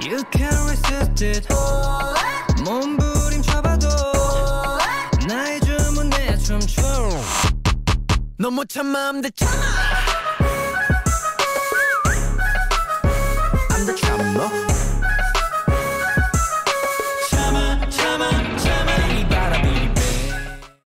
You can't resist it 몸부림쳐봐도 나의 춤은 내 춤춰 너 못 참아 I'm the drummer